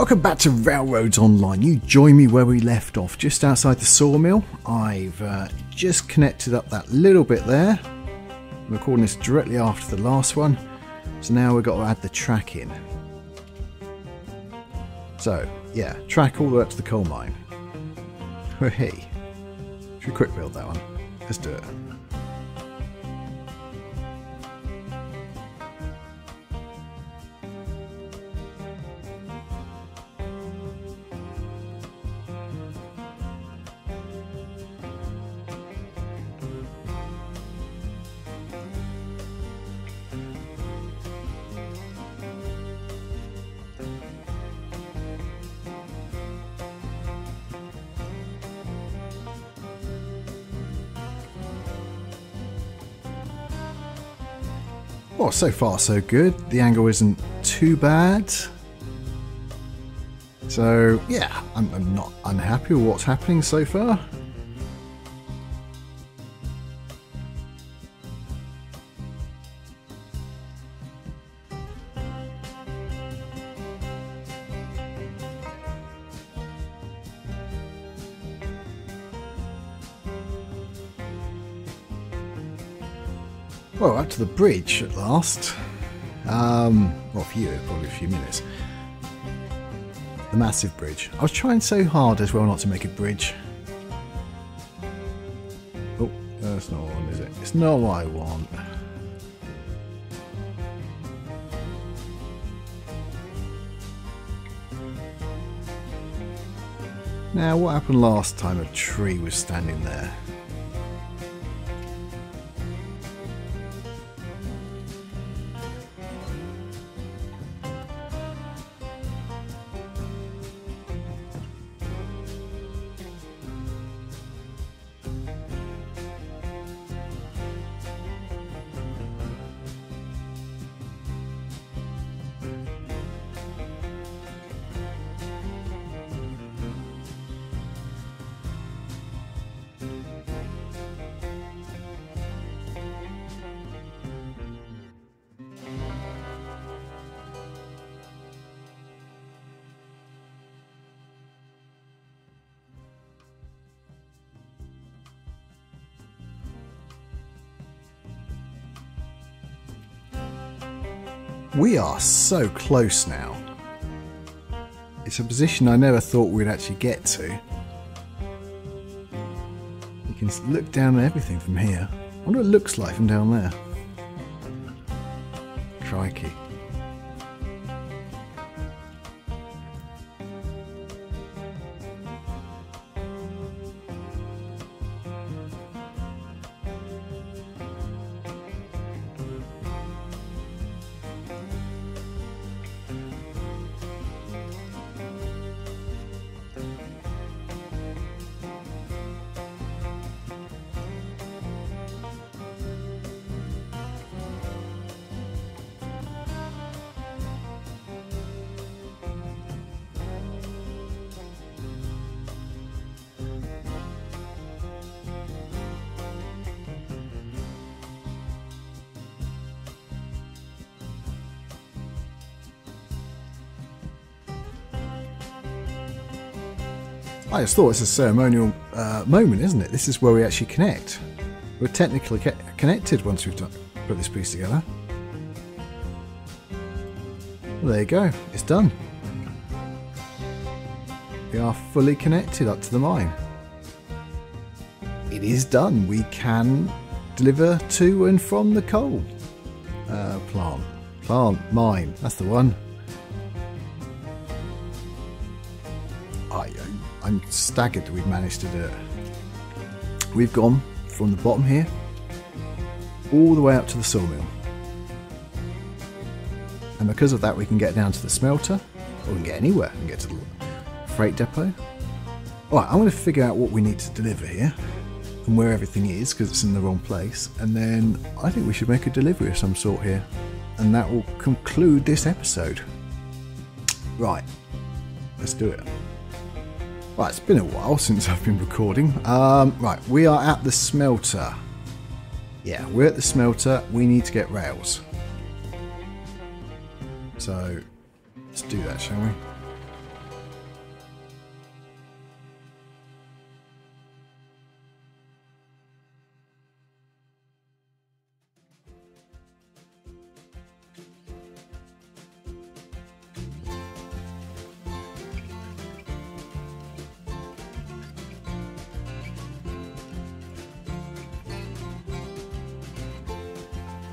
Welcome back to Railroads Online. You join me where we left off, just outside the sawmill. I've just connected up that little bit there. I'm recording this directly after the last one. So now we've got to add the track in. So, yeah, track all the way up to the coal mine. Hey, should we quick build that one? Let's do it. Well, so far so good. The angle isn't too bad. So, yeah, I'm not unhappy with what's happening so far. Well, up to the bridge at last. Well, for you, probably a few minutes. The massive bridge. I was trying so hard as well not to make a bridge. Oh, that's not what I want, is it? It's not what I want. Now, what happened last time a tree was standing there? We are so close now. It's a position I never thought we'd actually get to. You can look down at everything from here. I wonder what it looks like from down there. Crikey. I just thought it's a ceremonial moment, isn't it? This is where we actually connect. We're technically connected once we've put this piece together. Well, there you go. It's done. We are fully connected up to the mine. It is done. We can deliver to and from the coal mine. That's the one. I'm staggered that we've managed to do it. We've gone from the bottom here all the way up to the sawmill. And because of that we can get down to the smelter, or we can get anywhere. We can get to the freight depot. Alright, I'm going to figure out what we need to deliver here and where everything is, because it's in the wrong place. And then I think we should make a delivery of some sort here. And that will conclude this episode. Right, let's do it. Right, it's been a while since I've been recording. Right, we are at the smelter. Yeah, we're at the smelter. We need to get rails. So, let's do that, shall we?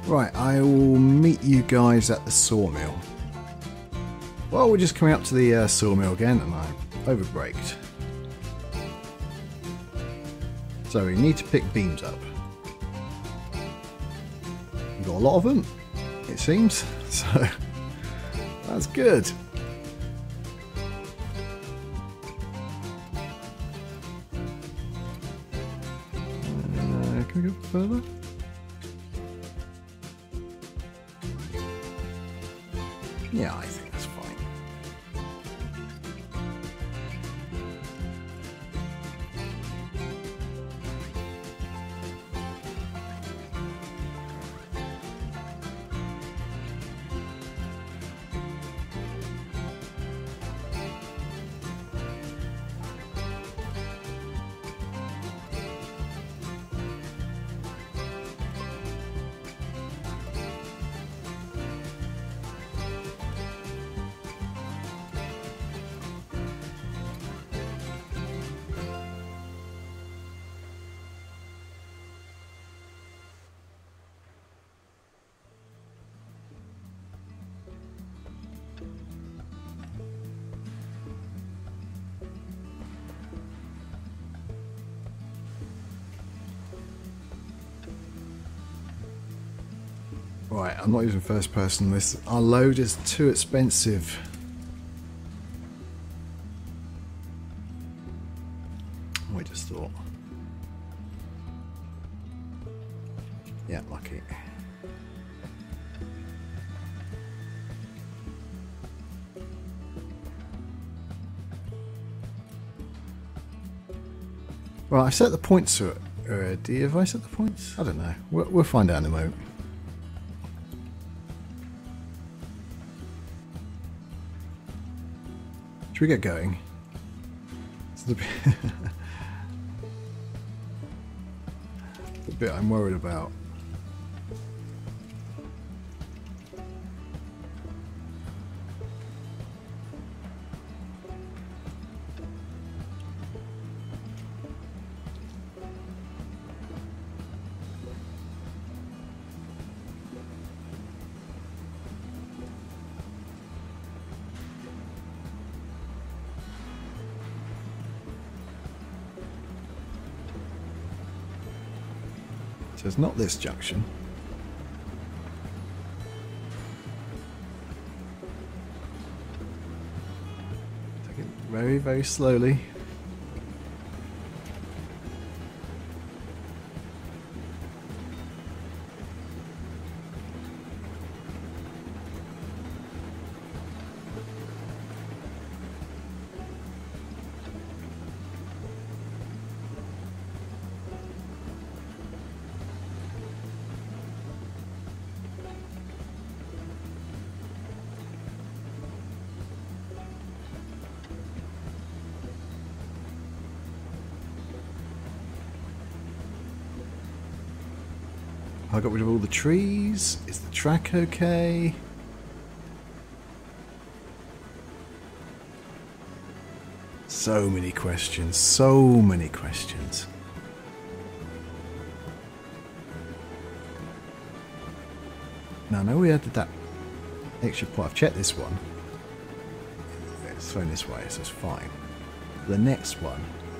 Right, I will meet you guys at the sawmill. Well, we're just coming up to the sawmill again, and I overbraked. So we need to pick beams up. We've got a lot of them, it seems, so that's good. Can we go further? Yeah, I think that's fine. Right, I'm not using first person. This our load is too expensive. I just thought. Yeah, lucky. Well, I set the points to it already. Have I set the points? I don't know. We'll find out in a moment. Should we get going? It's the bit I'm worried about. So it's not this junction. Take it very, very slowly. I got rid of all the trees. Is the track okay? So many questions. So many questions. Now I know we added that extra point. I've checked this one. It's thrown this way, so it's fine. The next one.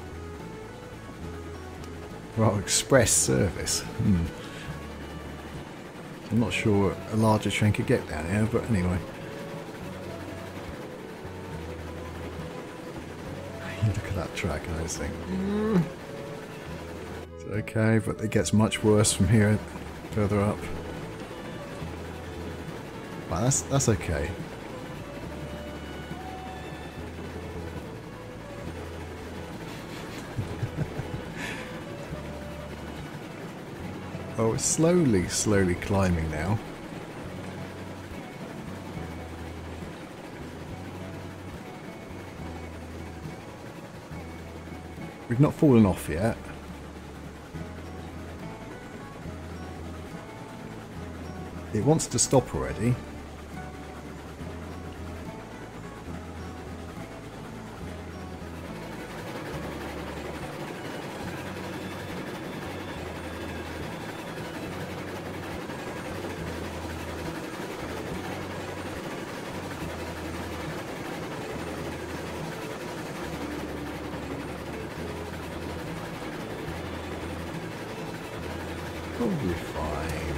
Well, express service. I'm not sure a larger train could get down here, but anyway. You look at that track and I just think, it's okay, but it gets much worse from here further up. But that's okay. Oh, it's slowly climbing now. We've not fallen off yet. It wants to stop already. Probably fine.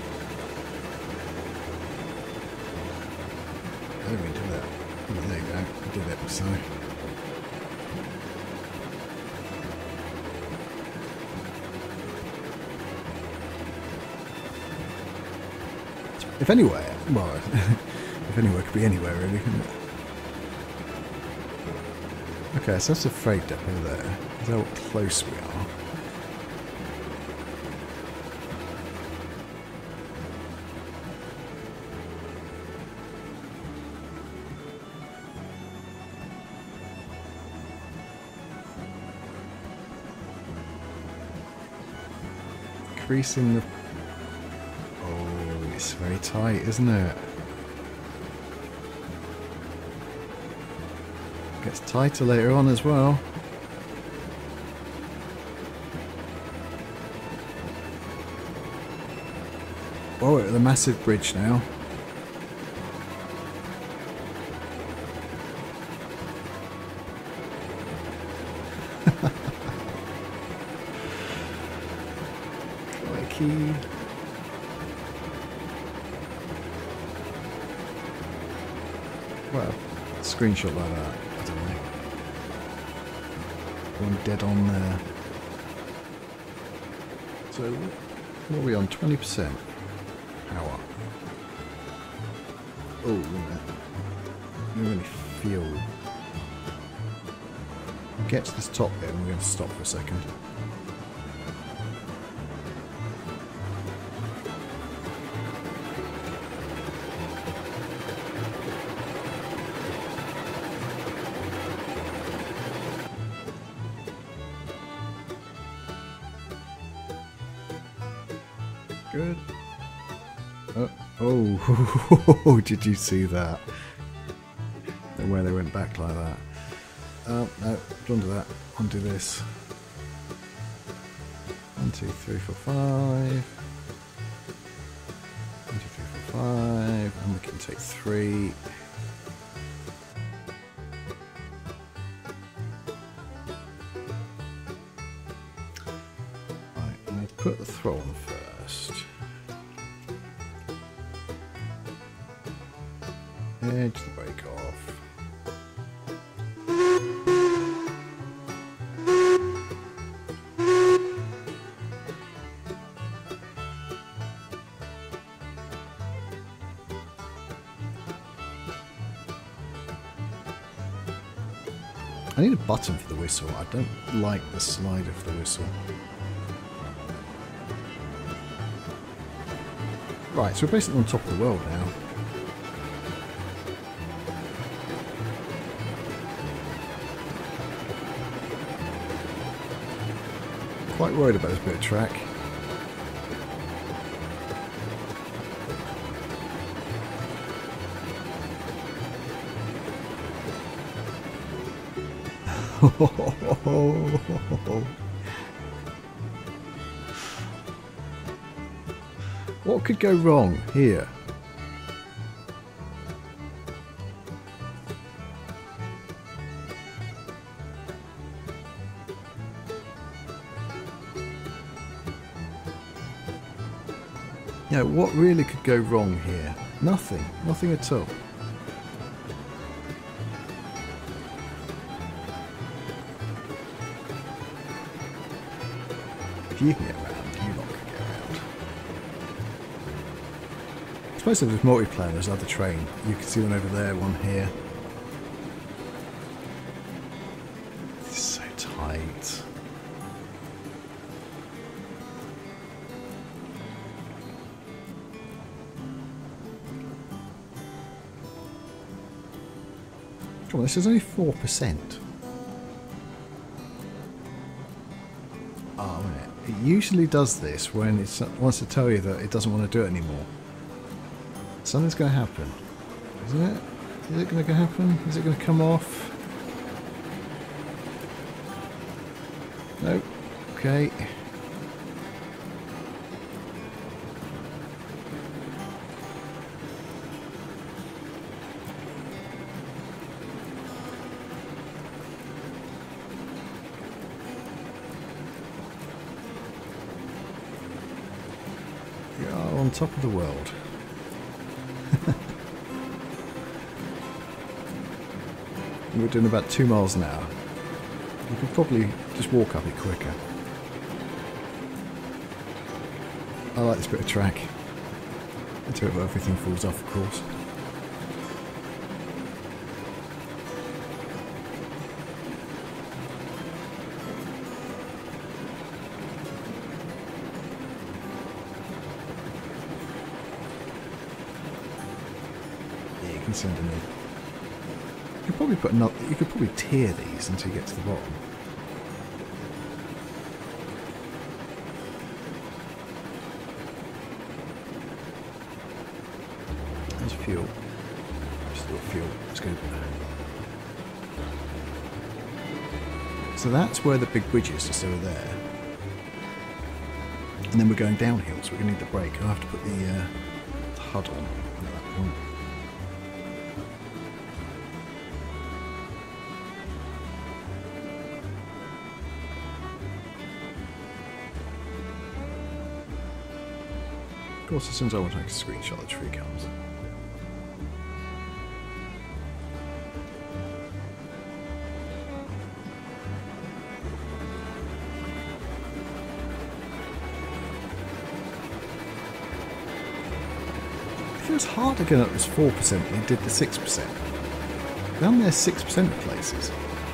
I didn't mean to do that. Oh, there you go. I did it, so. If anywhere, well, if anywhere could be anywhere really, couldn't it? Okay, so that's a freight depot there. Is that how close we are? Increasing the... Oh, it's very tight, isn't it? Gets tighter later on as well. Oh, we're at the massive bridge now. Crikey. Well, screenshot like that. I don't know. One dead on there. So, what are we on? 20% power. Oh, wait a minute. I don't really feel. Get to this top bit and we're going to stop for a second. Good. Oh, did you see that? And where they went back like that. Oh, no, don't do that. Undo this. 1, 2, 3, 4, 5. 1, 2, 3, 4, 5. And we can take 3. Right, I'm going to put the throttle on first. Edge the brake off. I need a button for the whistle. I don't like the slide of the whistle. Right, so we're basically on top of the world now. Quite worried about this bit of track. What could go wrong here? Yeah, what really could go wrong here? Nothing. Nothing at all. If you can get around, you lot can get around. I suppose if there's multiplayer, there's other train. You can see one over there, one here. It's so tight. Come on, this is only 4%. Oh, it usually does this when it wants to tell you that it doesn't want to do it anymore. Something's going to happen, isn't it? Is it going to happen? Is it going to come off? Nope. Okay. We are on top of the world. We're doing about 2 miles an hour. You could probably just walk up it quicker. I like this bit of track. Until everything falls off, of course. Yeah, you can see underneath. You could probably put another. You could probably tier these until you get to the bottom. There's fuel. Just a little fuel. Let's go. So that's where the big bridge is, just over there. And then we're going downhill, so we're going to need the brake. I'll have to put the HUD on at that point. Of course, as soon as I want to take a screenshot, the tree comes. It feels harder getting up this 4% than it did the 6%. Down there, 6% of places.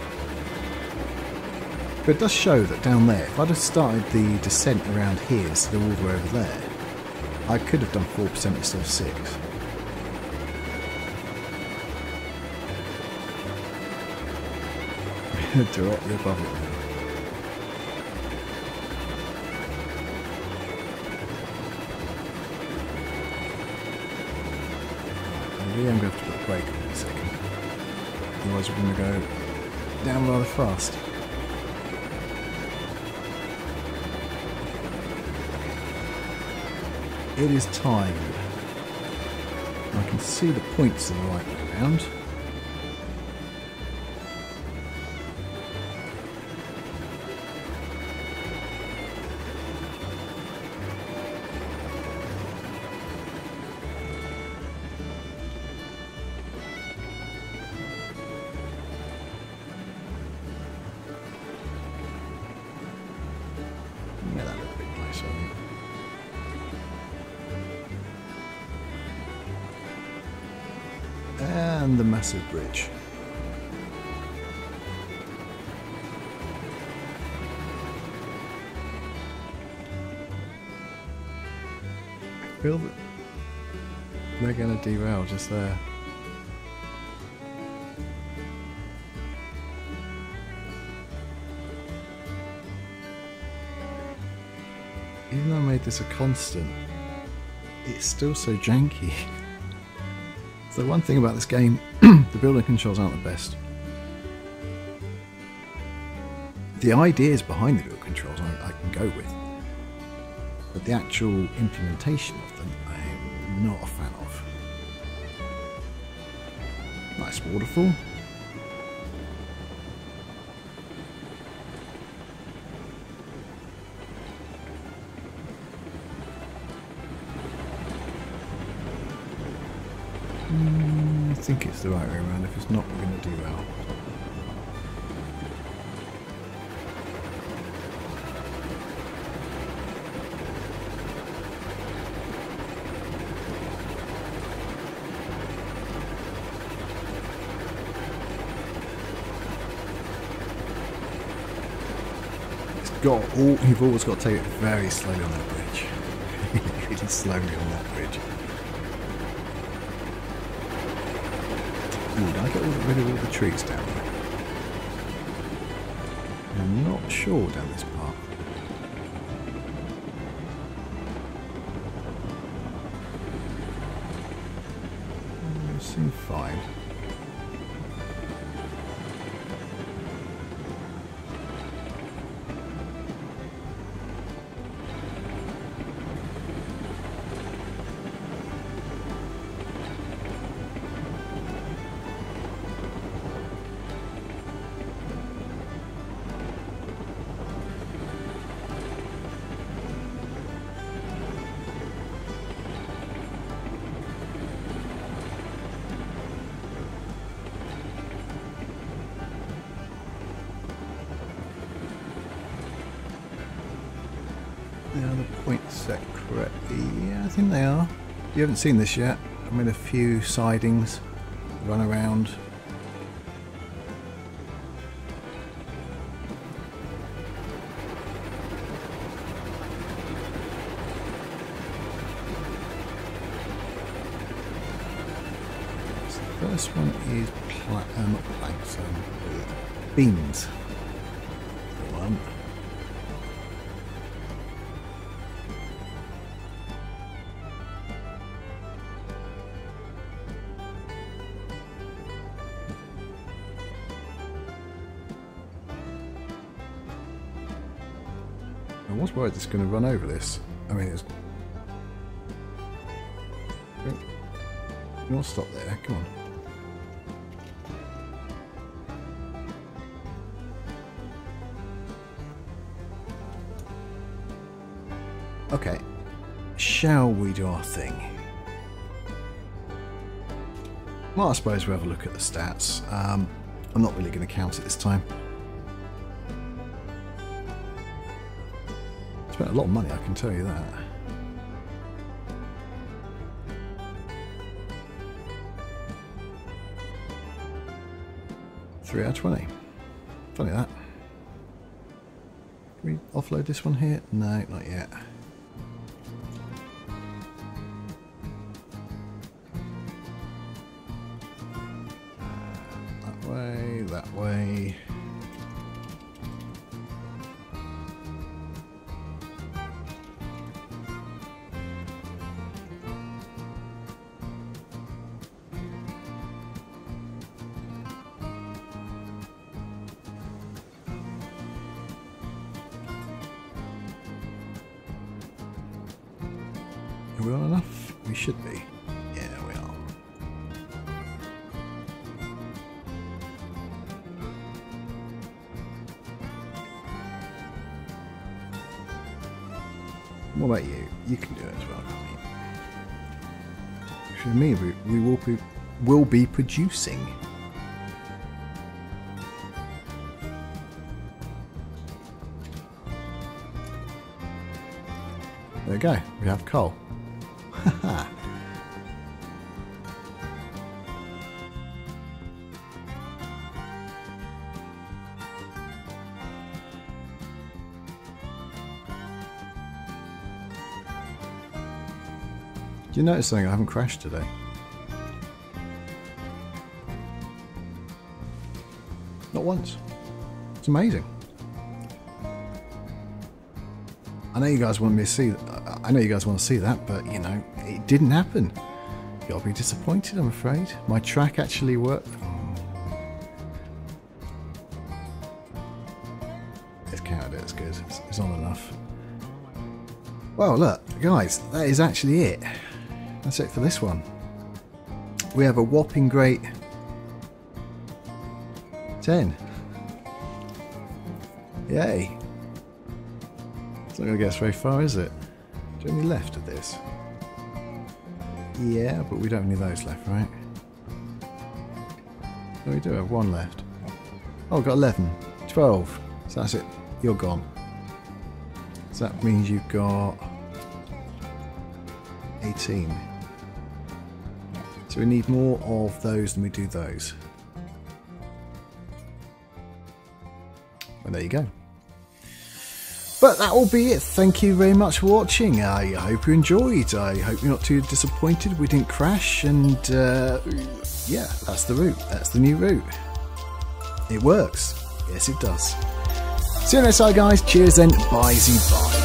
But it does show that down there, if I'd have started the descent around here instead of all the way over there, I could have done 4% instead of 6. Directly above it now. Maybe I'm going to have to put a brake on in a second. Otherwise we're going to go down rather fast. It is time. I can see the points are the right way around. Yeah, that looked a bit nice, I think. And the massive bridge. I feel that they're going to derail just there. Even though I made this a constant, it's still so janky. So one thing about this game, the building controls aren't the best. The ideas behind the build controls I can go with, but the actual implementation of them I'm not a fan of. Nice waterfall. I think it's the right way around. If it's not, we're going to do well. It's got all. You've always got to take it very slowly on that bridge. Really slowly on that bridge. Ooh, did I get rid of all the trees down there? I'm not sure down this part. It seems fine. Are the points set correctly? Yeah, I think they are. If you haven't seen this yet, I made a few sidings, run around. So the first one is not planks, beams. The one. I was worried it's going to run over this. I mean, it's... You want to stop there? Come on. Okay. Shall we do our thing? Well, I suppose we'll have a look at the stats. I'm not really going to count it this time. Spent a lot of money, I can tell you that. Three out of 20. Funny that. Can we offload this one here? No, not yet. That way, that way. Are we on enough? We should be. Yeah, we are. What about you? You can do it as well, can't you? For me, we will be producing. There we go. We have coal. Do you notice something? I haven't crashed today. Not once. It's amazing. I know you guys want me to see. I know you guys want to see that, but you know it didn't happen. You'll be disappointed, I'm afraid. My track actually worked. It's counted it. It's good. It's on enough. Well, look, guys, that is actually it. That's it for this one. We have a whopping great 10. Yay. It's not going to get us very far, is it? Do you have any left of this? Yeah, but we don't have any of those left, right? No, we do have one left. Oh, we've got 11. 12. So that's it. You're gone. So that means you've got 18. So we need more of those than we do those. And there you go. But that will be it. Thank you very much for watching. I hope you enjoyed. I hope you're not too disappointed we didn't crash. And yeah, that's the route. That's the new route. It works. Yes, it does. See you next time, guys. Cheers then. Bye-zy bye.